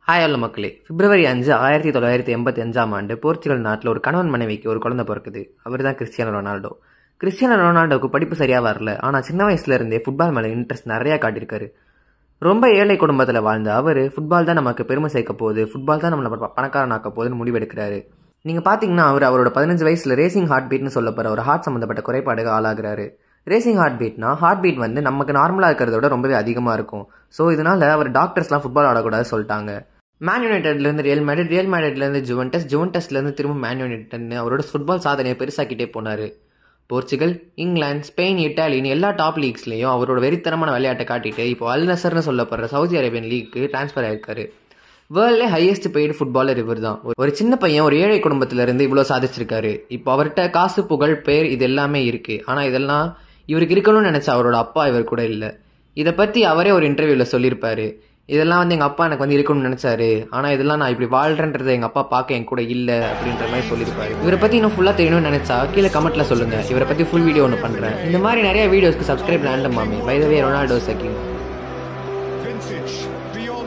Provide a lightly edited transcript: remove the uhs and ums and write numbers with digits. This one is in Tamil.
ஹாய் அல்ல மக்களே. பிப்ரவரி 5 1985ஆம் ஆண்டு போர்ச்சுகல் நாட்டில் ஒரு கணவன் மனைவிக்கு ஒரு குழந்தை பிறக்குது. அவர் தான் கிறிஸ்டியானோ ரொனால்டோ. கிறிஸ்டியானோ ரொனால்டோவுக்கு படிப்பு சரியாக வரல. ஆனால் சின்ன வயசுல இருந்தே ஃபுட்பால் மேலே இன்ட்ரெஸ்ட் நிறையா காட்டியிருக்காரு. ரொம்ப ஏழை குடும்பத்தில் வாழ்ந்த அவர் ஃபுட்பால் தான் நமக்கு பெருமை சேர்க்க போகுது, ஃபுட்பால் தான் நம்மளை பணக்காரனாக்க போகுதுன்னு முடிவெடுக்கிறாரு. நீங்கள் பார்த்தீங்கன்னா அவரோட 15 வயசில் ரேசிங் ஹார்ட் பீட்னு சொல்லப்படுற ஒரு ஹார்ட் சம்மந்தப்பட்ட குறைபாடுகள் ஆளாகிறாரு. ரேசிங் ஹார்ட் பீட்னா ஹார்ட் பீட் நமக்கு நார்மலாக இருக்கிறத விட ரொம்பவே அதிகமாக இருக்கும். ஸோ இதனால அவர் டாக்டர்ஸ்லாம் ஃபுட்பால் ஆடக்கூடாது சொல்லிட்டாங்க. மேன் யுனைடெட்லேருந்து ரியல் மேட்ரிட், ரியல் மேட்ரிட்லேருந்து ஜுவென்டஸ்லேருந்து திரும்ப மேன் யுனைடெட்னு அவரோட ஃபுட்பால் சாதனையை பெருசாக்கிட்டே போனார். போர்ச்சுகல், இங்கிலாந்து, ஸ்பெயின், இட்டாலின்னு எல்லா டாப் லீக்ஸ்லையும் அவரோட வெறித்தனமான விளையாட்டை காட்டிட்டு இப்போ அல் நசர்னு சொல்லப்படுற சவுதி அரேபியன் லீக்கு டிரான்ஸ்ஃபர் ஆயிருக்காரு. வேர்ல்ட்லே ஹையஸ்ட் பெய்டு ஃபுட்பாலர் இவர் தான். ஒரு சின்ன பையன் ஒரு ஏழை குடும்பத்திலேருந்து இவ்வளோ சாதிச்சிருக்காரு. இப்போ அவர்கிட்ட காசு, புகழ், பேர் இது எல்லாமே இருக்குது. ஆனால் இதெல்லாம் இவருக்கு இருக்கணும்னு நினச்ச அவரோட அப்பா இவர் கூட இல்லை. இதை பற்றி அவரே ஒரு இன்டர்வியூவில் சொல்லியிருப்பாரு. இதெல்லாம் எங்கள் அப்பா எனக்கு இருக்கணும்னு நினச்சாரு, ஆனால் இதெல்லாம் நான் இப்படி வாழ்கிறேன்றதை எங்கள் அப்பா பார்க்க என் கூட இல்லை அப்படின்ற மாதிரி சொல்லியிருப்பாரு. இவரை பற்றி இன்னும் ஃபுல்லாக தெரியணும்னு நினச்சா கீழே கமெண்ட்டில் சொல்லுங்கள். இவரை பற்றி ஃபுல் வீடியோ ஒன்று பண்ணுறேன். இந்த மாதிரி நிறைய வீடியோஸ்க்கு சப்ஸ்கிரைப் பண்ண மாமி. By the way, Ronaldo sucking.